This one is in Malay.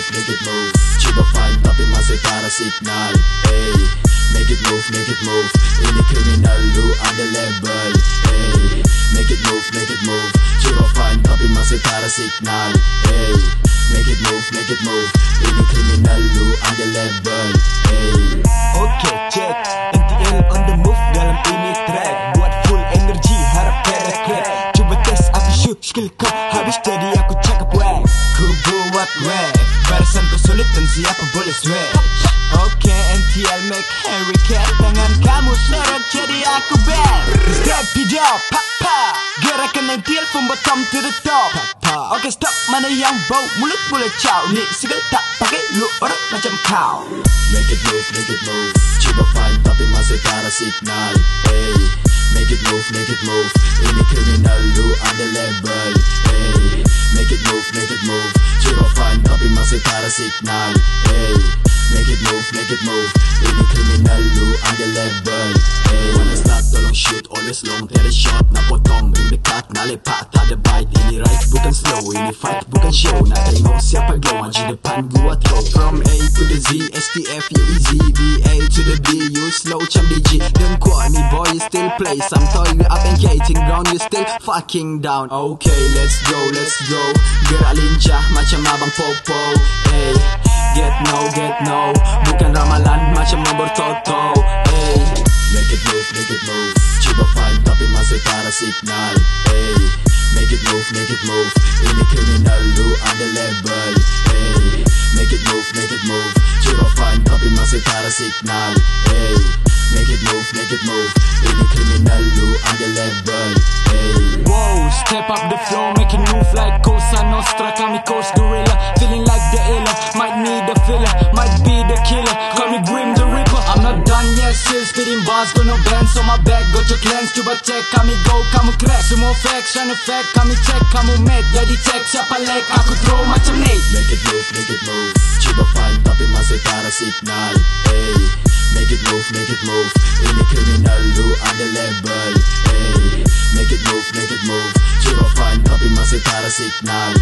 move. Coba fine tapi masih tak ada signal. Hey, make it move. Ini kriminal lu ada label. Hey, make it move. Coba fine tapi masih tak ada signal. Hey, make it move. Ini kriminal lu ada label. Hey. Okay, check. NTL on the move dalam ini track. Buat full energy, harap kena crack. Cuba test aku shoot skill kau habis jadi aku cakap wang. Ku buat rap, barisan ku sulit dan siapa boleh switch. Okay, NTL make Harry Cat. Tangan kamu sorot jadi aku bad. Step it up, pa. Gerakan NTL from bottom to the top. Okay, stop, mana yang bau mulut boleh caw. Ni segala tak pakai lu orang macam kau. Make it move. Coba fine tapi masih tak ada signal. Hey, make it move. Ini kriminal lu ada label. Hey, make it move. Coba fine tapi masih tak ada signal. Hey, make it move. Ini kriminal lu ada label. Hey, wanna start tolong shoot, always long take a shot. Nak potong, bring the cut, nak lepak tak ada bite. Ini right bukan slow, ini fight bukan show. Nak tengok siapa glow, anji depan gua throw. From A to the Z, STF you easy. BA to the D, you slow cam DG. Don't call me boy, you still play. Some toy you up and gating ground, you still fucking down. Okay, let's go. Gerak lincah macam abang Popo. Hey, get no. Bukan ramalan macam nombor Toto. Hey, make it move. Coba fine tapi masih tak ada signal. Hey, make it move. Ini kriminal lu ada label. Hey, make it move. Coba fine tapi masih tak ada signal. Hey, make it move. Ini kriminal lu ada label. Hey. Whoa, step up the flow, make it move like Cosa Nostra. Kami coast gorilla, feeling like the illa. Might need a filler, might be the killer. Call me Grim the Ripper. I'm not done yet, still spitting bars, got no bands on my back. Got your cleanse, coba check, kami go, kamu crack. Semua facts, and effect, kami check, kamu mad. Jadi check, siapa leg, aku throw macam Nate. Make it move. Coba fine tapi masih tak ada signal. Hey, make it move. Ini kriminal lu ada label. Hey, make it move. Coba fine tapi masih tak ada signal.